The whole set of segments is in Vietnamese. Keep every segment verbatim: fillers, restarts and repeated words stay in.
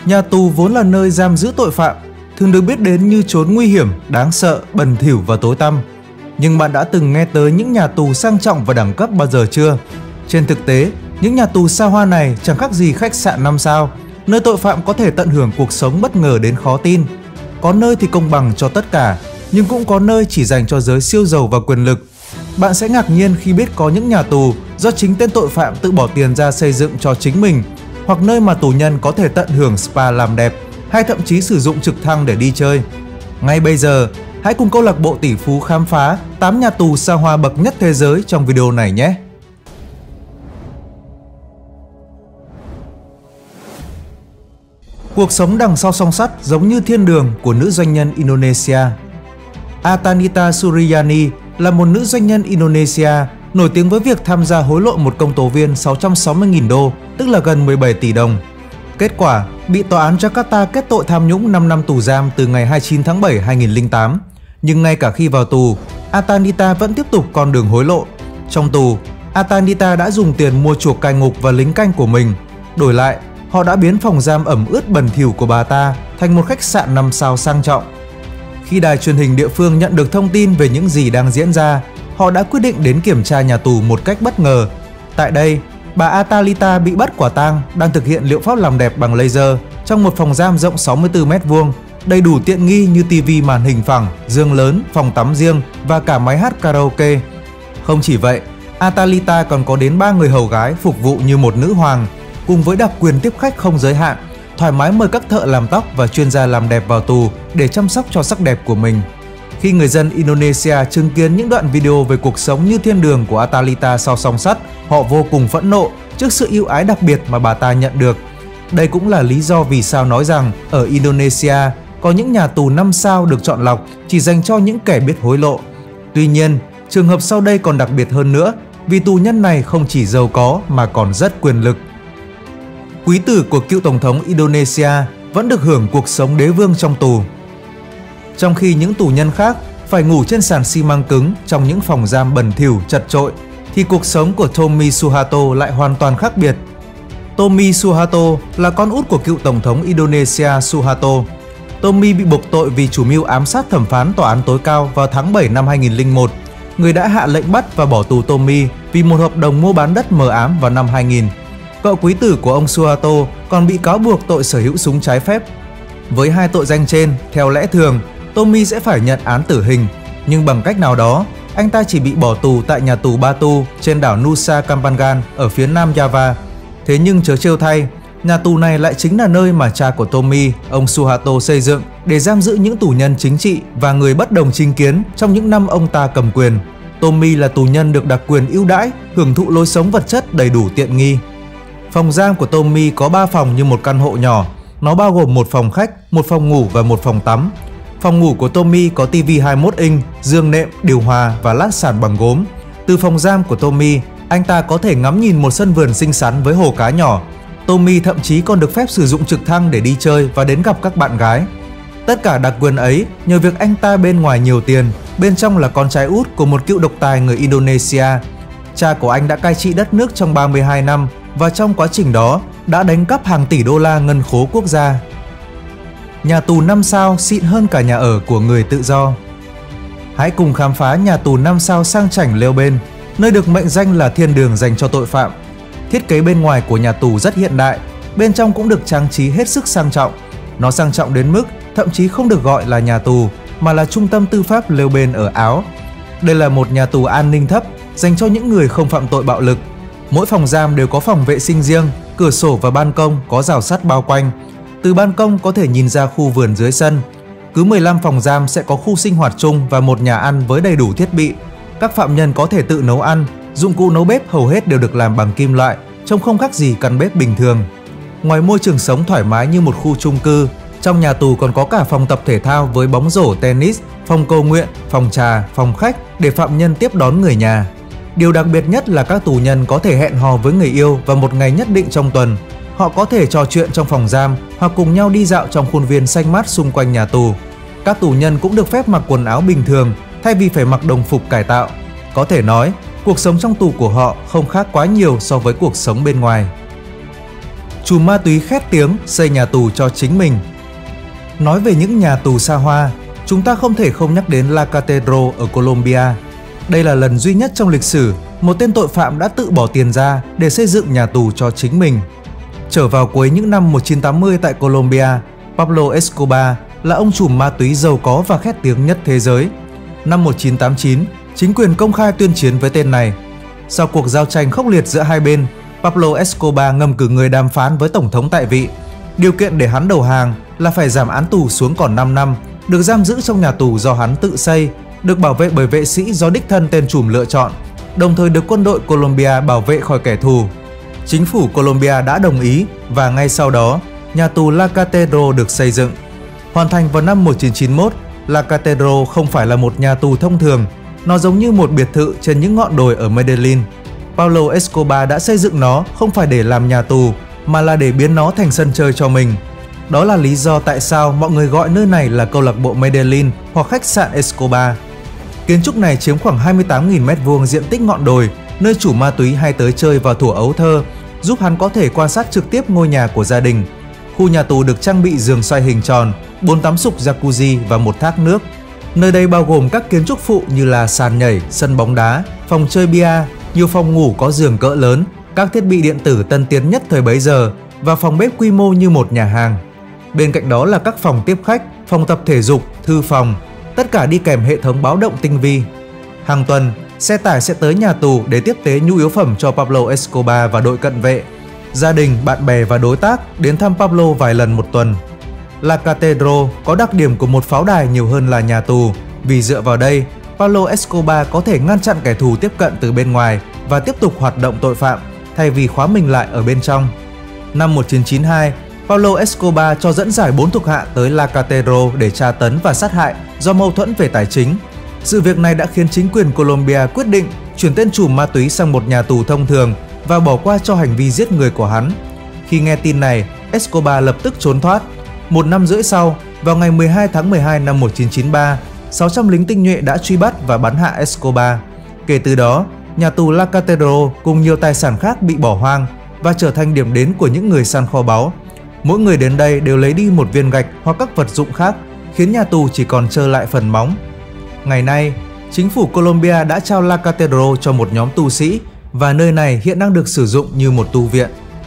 Nhà tù vốn là nơi giam giữ tội phạm, thường được biết đến như chốn nguy hiểm, đáng sợ, bẩn thỉu và tối tăm. Nhưng bạn đã từng nghe tới những nhà tù sang trọng và đẳng cấp bao giờ chưa? Trên thực tế, những nhà tù xa hoa này chẳng khác gì khách sạn năm sao, nơi tội phạm có thể tận hưởng cuộc sống bất ngờ đến khó tin. Có nơi thì công bằng cho tất cả, nhưng cũng có nơi chỉ dành cho giới siêu giàu và quyền lực. Bạn sẽ ngạc nhiên khi biết có những nhà tù do chính tên tội phạm tự bỏ tiền ra xây dựng cho chính mình, hoặc nơi mà tù nhân có thể tận hưởng spa làm đẹp, hay thậm chí sử dụng trực thăng để đi chơi. Ngay bây giờ, hãy cùng câu lạc bộ tỷ phú khám phá tám nhà tù xa hoa bậc nhất thế giới trong video này nhé! Cuộc sống đằng sau song sắt giống như thiên đường của nữ doanh nhân Indonesia. Atanita Suryani là một nữ doanh nhân Indonesia nổi tiếng với việc tham gia hối lộ một công tố viên sáu trăm sáu mươi nghìn đô, tức là gần mười bảy tỷ đồng. Kết quả, bị tòa án Jakarta kết tội tham nhũng năm năm tù giam từ ngày hai mươi chín tháng bảy năm hai nghìn không trăm lẻ tám. Nhưng ngay cả khi vào tù, Atanita vẫn tiếp tục con đường hối lộ. Trong tù, Atanita đã dùng tiền mua chuộc cai ngục và lính canh của mình. Đổi lại, họ đã biến phòng giam ẩm ướt bẩn thỉu của bà ta thành một khách sạn năm sao sang trọng. Khi đài truyền hình địa phương nhận được thông tin về những gì đang diễn ra, họ đã quyết định đến kiểm tra nhà tù một cách bất ngờ. Tại đây, bà Atalita bị bắt quả tang đang thực hiện liệu pháp làm đẹp bằng laser trong một phòng giam rộng sáu mươi tư mét vuông, đầy đủ tiện nghi như tivi màn hình phẳng, giường lớn, phòng tắm riêng và cả máy hát karaoke. Không chỉ vậy, Atalita còn có đến ba người hầu gái phục vụ như một nữ hoàng, cùng với đặc quyền tiếp khách không giới hạn, thoải mái mời các thợ làm tóc và chuyên gia làm đẹp vào tù để chăm sóc cho sắc đẹp của mình. Khi người dân Indonesia chứng kiến những đoạn video về cuộc sống như thiên đường của Atalita sau song sắt, họ vô cùng phẫn nộ trước sự ưu ái đặc biệt mà bà ta nhận được. Đây cũng là lý do vì sao nói rằng ở Indonesia có những nhà tù năm sao được chọn lọc chỉ dành cho những kẻ biết hối lộ. Tuy nhiên, trường hợp sau đây còn đặc biệt hơn nữa vì tù nhân này không chỉ giàu có mà còn rất quyền lực. Quý tử của cựu tổng thống Indonesia vẫn được hưởng cuộc sống đế vương trong tù. Trong khi những tù nhân khác phải ngủ trên sàn xi măng cứng trong những phòng giam bẩn thỉu chật chội, thì cuộc sống của Tommy Suharto lại hoàn toàn khác biệt. Tommy Suharto là con út của cựu tổng thống Indonesia Suharto. Tommy bị buộc tội vì chủ mưu ám sát thẩm phán tòa án tối cao vào tháng bảy năm hai nghìn không trăm lẻ một, người đã hạ lệnh bắt và bỏ tù Tommy vì một hợp đồng mua bán đất mờ ám vào năm hai nghìn. Cậu quý tử của ông Suharto còn bị cáo buộc tội sở hữu súng trái phép. Với hai tội danh trên, theo lẽ thường, Tommy sẽ phải nhận án tử hình, nhưng bằng cách nào đó, anh ta chỉ bị bỏ tù tại nhà tù Batu trên đảo Nusa Kambangan ở phía nam Java. Thế nhưng chớ trêu thay, nhà tù này lại chính là nơi mà cha của Tommy, ông Suharto xây dựng để giam giữ những tù nhân chính trị và người bất đồng chính kiến trong những năm ông ta cầm quyền. Tommy là tù nhân được đặc quyền ưu đãi, hưởng thụ lối sống vật chất đầy đủ tiện nghi. Phòng giam của Tommy có ba phòng như một căn hộ nhỏ. Nó bao gồm một phòng khách, một phòng ngủ và một phòng tắm. Phòng ngủ của Tommy có tivi hai mươi mốt inch, giường nệm, điều hòa và lát sàn bằng gốm. Từ phòng giam của Tommy, anh ta có thể ngắm nhìn một sân vườn xinh xắn với hồ cá nhỏ. Tommy thậm chí còn được phép sử dụng trực thăng để đi chơi và đến gặp các bạn gái. Tất cả đặc quyền ấy nhờ việc anh ta bên ngoài nhiều tiền, bên trong là con trai út của một cựu độc tài người Indonesia. Cha của anh đã cai trị đất nước trong ba mươi hai năm và trong quá trình đó đã đánh cắp hàng tỷ đô la ngân khố quốc gia. Nhà tù năm sao xịn hơn cả nhà ở của người tự do. Hãy cùng khám phá nhà tù năm sao sang chảnh lêu bên, nơi được mệnh danh là thiên đường dành cho tội phạm. Thiết kế bên ngoài của nhà tù rất hiện đại, bên trong cũng được trang trí hết sức sang trọng. Nó sang trọng đến mức thậm chí không được gọi là nhà tù, mà là trung tâm tư pháp lêu bên ở Áo. Đây là một nhà tù an ninh thấp, dành cho những người không phạm tội bạo lực. Mỗi phòng giam đều có phòng vệ sinh riêng, cửa sổ và ban công có rào sắt bao quanh. Từ ban công có thể nhìn ra khu vườn dưới sân. Cứ mười lăm phòng giam sẽ có khu sinh hoạt chung và một nhà ăn với đầy đủ thiết bị. Các phạm nhân có thể tự nấu ăn, dụng cụ nấu bếp hầu hết đều được làm bằng kim loại, trông không khác gì căn bếp bình thường. Ngoài môi trường sống thoải mái như một khu chung cư, trong nhà tù còn có cả phòng tập thể thao với bóng rổ, tennis, phòng cầu nguyện, phòng trà, phòng khách để phạm nhân tiếp đón người nhà. Điều đặc biệt nhất là các tù nhân có thể hẹn hò với người yêu vào một ngày nhất định trong tuần. Họ có thể trò chuyện trong phòng giam hoặc cùng nhau đi dạo trong khuôn viên xanh mát xung quanh nhà tù. Các tù nhân cũng được phép mặc quần áo bình thường thay vì phải mặc đồng phục cải tạo. Có thể nói, cuộc sống trong tù của họ không khác quá nhiều so với cuộc sống bên ngoài. Chùm ma túy khét tiếng xây nhà tù cho chính mình. Nói về những nhà tù xa hoa, chúng ta không thể không nhắc đến La Catedral ở Colombia. Đây là lần duy nhất trong lịch sử một tên tội phạm đã tự bỏ tiền ra để xây dựng nhà tù cho chính mình. Trở vào cuối những năm một nghìn chín trăm tám mươi tại Colombia, Pablo Escobar là ông trùm ma túy giàu có và khét tiếng nhất thế giới. Năm một nghìn chín trăm tám mươi chín, chính quyền công khai tuyên chiến với tên này. Sau cuộc giao tranh khốc liệt giữa hai bên, Pablo Escobar ngầm cử người đàm phán với tổng thống tại vị. Điều kiện để hắn đầu hàng là phải giảm án tù xuống còn năm năm, được giam giữ trong nhà tù do hắn tự xây, được bảo vệ bởi vệ sĩ do đích thân tên trùm lựa chọn, đồng thời được quân đội Colombia bảo vệ khỏi kẻ thù. Chính phủ Colombia đã đồng ý và ngay sau đó, nhà tù La Catedral được xây dựng. Hoàn thành vào năm một nghìn chín trăm chín mươi mốt, La Catedral không phải là một nhà tù thông thường, nó giống như một biệt thự trên những ngọn đồi ở Medellin. Pablo Escobar đã xây dựng nó không phải để làm nhà tù, mà là để biến nó thành sân chơi cho mình. Đó là lý do tại sao mọi người gọi nơi này là câu lạc bộ Medellin hoặc khách sạn Escobar. Kiến trúc này chiếm khoảng hai mươi tám nghìn mét vuông diện tích ngọn đồi, nơi chủ ma túy hay tới chơi vào thuở ấu thơ, giúp hắn có thể quan sát trực tiếp ngôi nhà của gia đình. Khu nhà tù được trang bị giường xoay hình tròn, bồn tắm sục jacuzzi và một thác nước. Nơi đây bao gồm các kiến trúc phụ như là sàn nhảy, sân bóng đá, phòng chơi bia, nhiều phòng ngủ có giường cỡ lớn, các thiết bị điện tử tân tiến nhất thời bấy giờ và phòng bếp quy mô như một nhà hàng. Bên cạnh đó là các phòng tiếp khách, phòng tập thể dục, thư phòng, tất cả đi kèm hệ thống báo động tinh vi. Hàng tuần, xe tải sẽ tới nhà tù để tiếp tế nhu yếu phẩm cho Pablo Escobar và đội cận vệ. Gia đình, bạn bè và đối tác đến thăm Pablo vài lần một tuần. La Catedral có đặc điểm của một pháo đài nhiều hơn là nhà tù, vì dựa vào đây, Pablo Escobar có thể ngăn chặn kẻ thù tiếp cận từ bên ngoài và tiếp tục hoạt động tội phạm, thay vì khóa mình lại ở bên trong. Năm một nghìn chín trăm chín mươi hai, Pablo Escobar cho dẫn giải bốn thuộc hạ tới La Catedral để tra tấn và sát hại do mâu thuẫn về tài chính. Sự việc này đã khiến chính quyền Colombia quyết định chuyển tên trùm ma túy sang một nhà tù thông thường và bỏ qua cho hành vi giết người của hắn. Khi nghe tin này, Escobar lập tức trốn thoát. Một năm rưỡi sau, vào ngày mười hai tháng mười hai năm một nghìn chín trăm chín mươi ba, sáu trăm lính tinh nhuệ đã truy bắt và bắn hạ Escobar. Kể từ đó, nhà tù La Catedral cùng nhiều tài sản khác bị bỏ hoang và trở thành điểm đến của những người săn kho báu. Mỗi người đến đây đều lấy đi một viên gạch hoặc các vật dụng khác, khiến nhà tù chỉ còn trơ lại phần móng. Ngày nay, chính phủ Colombia đã trao La Catedral cho một nhóm tu sĩ và nơi này hiện đang được sử dụng như một tu viện.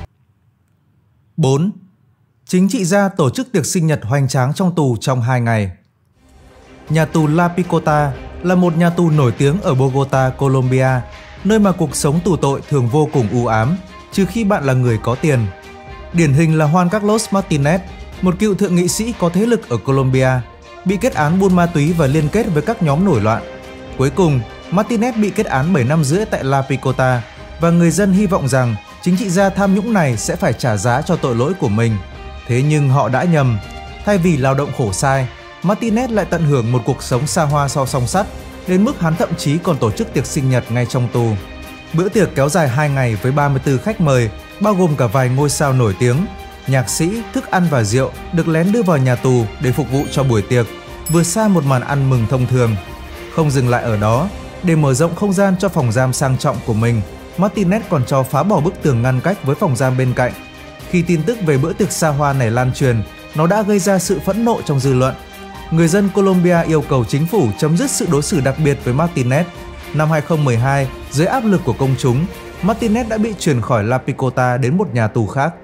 bốn. Chính trị gia tổ chức tiệc sinh nhật hoành tráng trong tù trong hai ngày. Nhà tù La Picota là một nhà tù nổi tiếng ở Bogota, Colombia, nơi mà cuộc sống tù tội thường vô cùng u ám, trừ khi bạn là người có tiền. Điển hình là Juan Carlos Martinez, một cựu thượng nghị sĩ có thế lực ở Colombia, bị kết án buôn ma túy và liên kết với các nhóm nổi loạn. Cuối cùng, Martinez bị kết án bảy năm rưỡi tại La Picota và người dân hy vọng rằng chính trị gia tham nhũng này sẽ phải trả giá cho tội lỗi của mình. Thế nhưng họ đã nhầm. Thay vì lao động khổ sai, Martinez lại tận hưởng một cuộc sống xa hoa sau song sắt, đến mức hắn thậm chí còn tổ chức tiệc sinh nhật ngay trong tù. Bữa tiệc kéo dài hai ngày với ba mươi tư khách mời, bao gồm cả vài ngôi sao nổi tiếng. Nhạc sĩ, thức ăn và rượu được lén đưa vào nhà tù để phục vụ cho buổi tiệc, vượt xa một màn ăn mừng thông thường. Không dừng lại ở đó, để mở rộng không gian cho phòng giam sang trọng của mình, Martinez còn cho phá bỏ bức tường ngăn cách với phòng giam bên cạnh. Khi tin tức về bữa tiệc xa hoa này lan truyền, nó đã gây ra sự phẫn nộ trong dư luận. Người dân Colombia yêu cầu chính phủ chấm dứt sự đối xử đặc biệt với Martinez. Năm hai không một hai, dưới áp lực của công chúng, Martinez đã bị chuyển khỏi La Picota đến một nhà tù khác.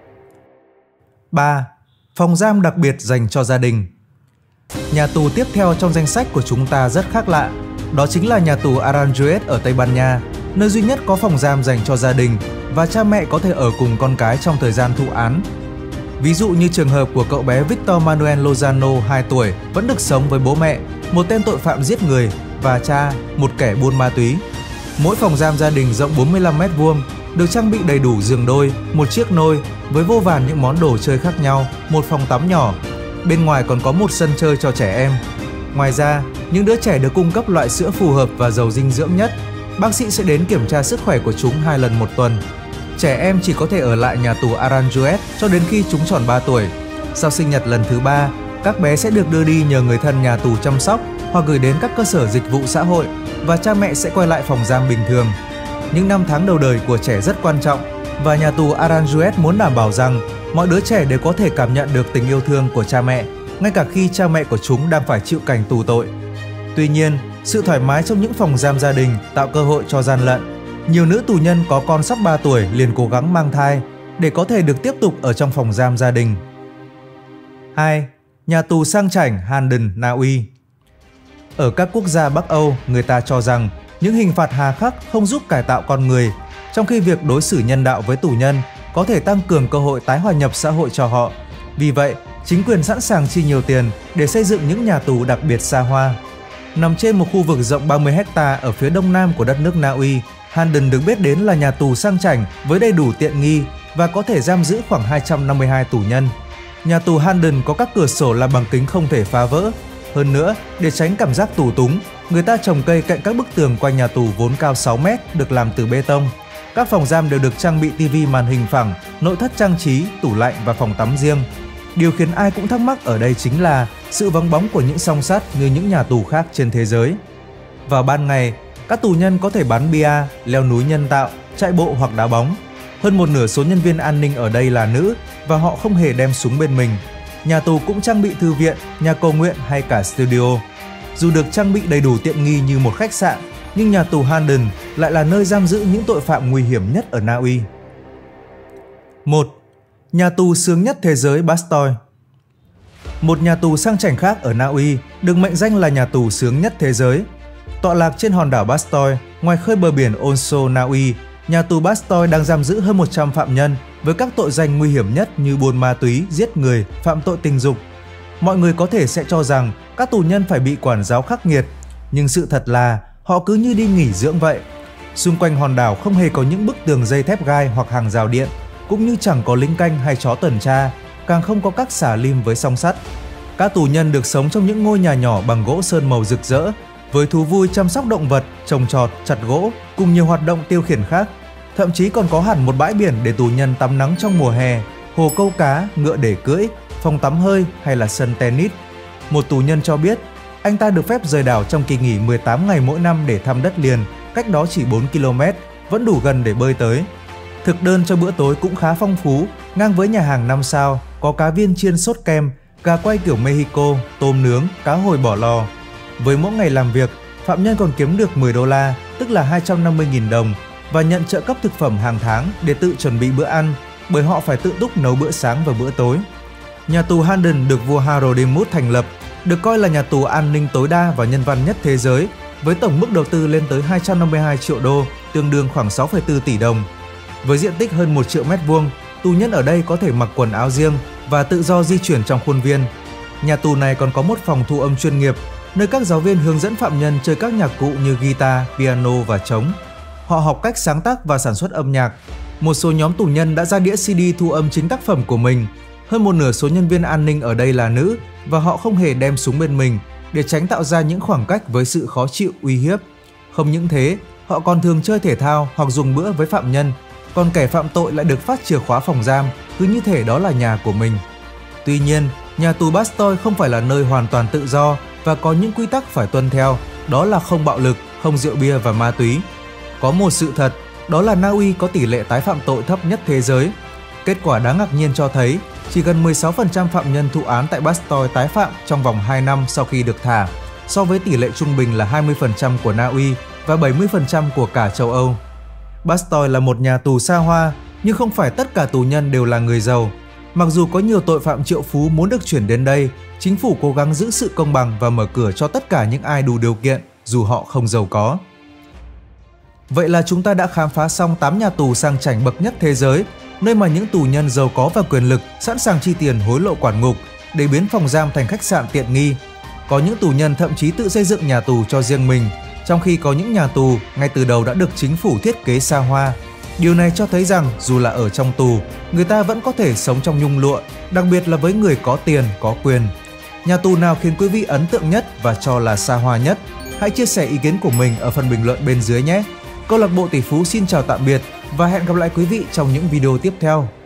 ba. Phòng giam đặc biệt dành cho gia đình. Nhà tù tiếp theo trong danh sách của chúng ta rất khác lạ. Đó chính là nhà tù Aranjuez ở Tây Ban Nha, nơi duy nhất có phòng giam dành cho gia đình và cha mẹ có thể ở cùng con cái trong thời gian thụ án. Ví dụ như trường hợp của cậu bé Victor Manuel Lozano, hai tuổi, vẫn được sống với bố mẹ, một tên tội phạm giết người, và cha, một kẻ buôn ma túy. Mỗi phòng giam gia đình rộng bốn mươi lăm mét vuông, được trang bị đầy đủ giường đôi, một chiếc nôi với vô vàn những món đồ chơi khác nhau, một phòng tắm nhỏ. Bên ngoài còn có một sân chơi cho trẻ em. Ngoài ra, những đứa trẻ được cung cấp loại sữa phù hợp và giàu dinh dưỡng nhất. Bác sĩ sẽ đến kiểm tra sức khỏe của chúng hai lần một tuần. Trẻ em chỉ có thể ở lại nhà tù Aranjuez cho đến khi chúng tròn ba tuổi. Sau sinh nhật lần thứ ba, các bé sẽ được đưa đi nhờ người thân nhà tù chăm sóc hoặc gửi đến các cơ sở dịch vụ xã hội và cha mẹ sẽ quay lại phòng giam bình thường. Những năm tháng đầu đời của trẻ rất quan trọng Và nhà tù Aranjuez muốn đảm bảo rằng mọi đứa trẻ đều có thể cảm nhận được tình yêu thương của cha mẹ, ngay cả khi cha mẹ của chúng đang phải chịu cảnh tù tội. Tuy nhiên, sự thoải mái trong những phòng giam gia đình tạo cơ hội cho gian lận. Nhiều nữ tù nhân có con sắp ba tuổi liền cố gắng mang thai để có thể được tiếp tục ở trong phòng giam gia đình. hai. Nhà tù sang chảnh Handen, Na Uy. Ở các quốc gia Bắc Âu, người ta cho rằng những hình phạt hà khắc không giúp cải tạo con người, trong khi việc đối xử nhân đạo với tù nhân có thể tăng cường cơ hội tái hòa nhập xã hội cho họ. Vì vậy, chính quyền sẵn sàng chi nhiều tiền để xây dựng những nhà tù đặc biệt xa hoa. Nằm trên một khu vực rộng ba mươi héc ta ở phía đông nam của đất nước Na Uy, Handen được biết đến là nhà tù sang chảnh với đầy đủ tiện nghi và có thể giam giữ khoảng hai trăm năm mươi hai tù nhân. Nhà tù Handen có các cửa sổ là bằng kính không thể phá vỡ. Hơn nữa, để tránh cảm giác tù túng, người ta trồng cây cạnh các bức tường quanh nhà tù vốn cao sáu mét được làm từ bê tông. Các phòng giam đều được trang bị tivi màn hình phẳng, nội thất trang trí, tủ lạnh và phòng tắm riêng. Điều khiến ai cũng thắc mắc ở đây chính là sự vắng bóng của những song sắt như những nhà tù khác trên thế giới. Vào ban ngày, các tù nhân có thể bắn bia, leo núi nhân tạo, chạy bộ hoặc đá bóng. Hơn một nửa số nhân viên an ninh ở đây là nữ và họ không hề đem súng bên mình. Nhà tù cũng trang bị thư viện, nhà cầu nguyện hay cả studio. Dù được trang bị đầy đủ tiện nghi như một khách sạn, nhưng nhà tù Handen lại là nơi giam giữ những tội phạm nguy hiểm nhất ở Na Uy. một. Nhà tù sướng nhất thế giới Bastogne. Một nhà tù sang chảnh khác ở Na Uy được mệnh danh là nhà tù sướng nhất thế giới. Tọa lạc trên hòn đảo Bastogne, ngoài khơi bờ biển Onso, Na Uy, nhà tù Bastogne đang giam giữ hơn một trăm phạm nhân với các tội danh nguy hiểm nhất như buôn ma túy, giết người, phạm tội tình dục. Mọi người có thể sẽ cho rằng các tù nhân phải bị quản giáo khắc nghiệt, nhưng sự thật là họ cứ như đi nghỉ dưỡng vậy. Xung quanh hòn đảo không hề có những bức tường dây thép gai hoặc hàng rào điện, cũng như chẳng có lính canh hay chó tuần tra, càng không có các xà lim với song sắt. Các tù nhân được sống trong những ngôi nhà nhỏ bằng gỗ sơn màu rực rỡ, với thú vui chăm sóc động vật, trồng trọt, chặt gỗ, cùng nhiều hoạt động tiêu khiển khác. Thậm chí còn có hẳn một bãi biển để tù nhân tắm nắng trong mùa hè, hồ câu cá, ngựa để cưỡi, phòng tắm hơi hay là sân tennis. Một tù nhân cho biết, anh ta được phép rời đảo trong kỳ nghỉ mười tám ngày mỗi năm để thăm đất liền, cách đó chỉ bốn ki lô mét, vẫn đủ gần để bơi tới. Thực đơn cho bữa tối cũng khá phong phú, ngang với nhà hàng năm sao, có cá viên chiên sốt kem, gà quay kiểu Mexico, tôm nướng, cá hồi bỏ lò. Với mỗi ngày làm việc, phạm nhân còn kiếm được mười đô la, tức là hai trăm năm mươi nghìn đồng, và nhận trợ cấp thực phẩm hàng tháng để tự chuẩn bị bữa ăn, bởi họ phải tự túc nấu bữa sáng và bữa tối. Nhà tù Handen được vua Haraldimut thành lập, được coi là nhà tù an ninh tối đa và nhân văn nhất thế giới, với tổng mức đầu tư lên tới hai trăm năm mươi hai triệu đô, tương đương khoảng sáu phẩy bốn tỷ đồng. Với diện tích hơn một triệu mét vuông, tù nhân ở đây có thể mặc quần áo riêng và tự do di chuyển trong khuôn viên. Nhà tù này còn có một phòng thu âm chuyên nghiệp, nơi các giáo viên hướng dẫn phạm nhân chơi các nhạc cụ như guitar, piano và trống. Họ học cách sáng tác và sản xuất âm nhạc. Một số nhóm tù nhân đã ra đĩa xê đê thu âm chính tác phẩm của mình. Hơn một nửa số nhân viên an ninh ở đây là nữ và họ không hề đem súng bên mình để tránh tạo ra những khoảng cách với sự khó chịu, uy hiếp. Không những thế, họ còn thường chơi thể thao hoặc dùng bữa với phạm nhân, còn kẻ phạm tội lại được phát chìa khóa phòng giam, cứ như thể đó là nhà của mình. Tuy nhiên, nhà tù Bastogne không phải là nơi hoàn toàn tự do và có những quy tắc phải tuân theo, đó là không bạo lực, không rượu bia và ma túy. Có một sự thật, đó là Na Uy có tỷ lệ tái phạm tội thấp nhất thế giới. Kết quả đáng ngạc nhiên cho thấy, chỉ gần mười sáu phần trăm phạm nhân thụ án tại Bastogne tái phạm trong vòng hai năm sau khi được thả, so với tỷ lệ trung bình là hai mươi phần trăm của Na Uy và bảy mươi phần trăm của cả châu Âu. Bastogne là một nhà tù xa hoa, nhưng không phải tất cả tù nhân đều là người giàu. Mặc dù có nhiều tội phạm triệu phú muốn được chuyển đến đây, chính phủ cố gắng giữ sự công bằng và mở cửa cho tất cả những ai đủ điều kiện, dù họ không giàu có. Vậy là chúng ta đã khám phá xong tám nhà tù sang chảnh bậc nhất thế giới, nơi mà những tù nhân giàu có và quyền lực sẵn sàng chi tiền hối lộ quản ngục để biến phòng giam thành khách sạn tiện nghi. Có những tù nhân thậm chí tự xây dựng nhà tù cho riêng mình, trong khi có những nhà tù ngay từ đầu đã được chính phủ thiết kế xa hoa. Điều này cho thấy rằng dù là ở trong tù, người ta vẫn có thể sống trong nhung lụa, đặc biệt là với người có tiền, có quyền. Nhà tù nào khiến quý vị ấn tượng nhất và cho là xa hoa nhất? Hãy chia sẻ ý kiến của mình ở phần bình luận bên dưới nhé! Câu lạc bộ tỷ phú xin chào tạm biệt và hẹn gặp lại quý vị trong những video tiếp theo.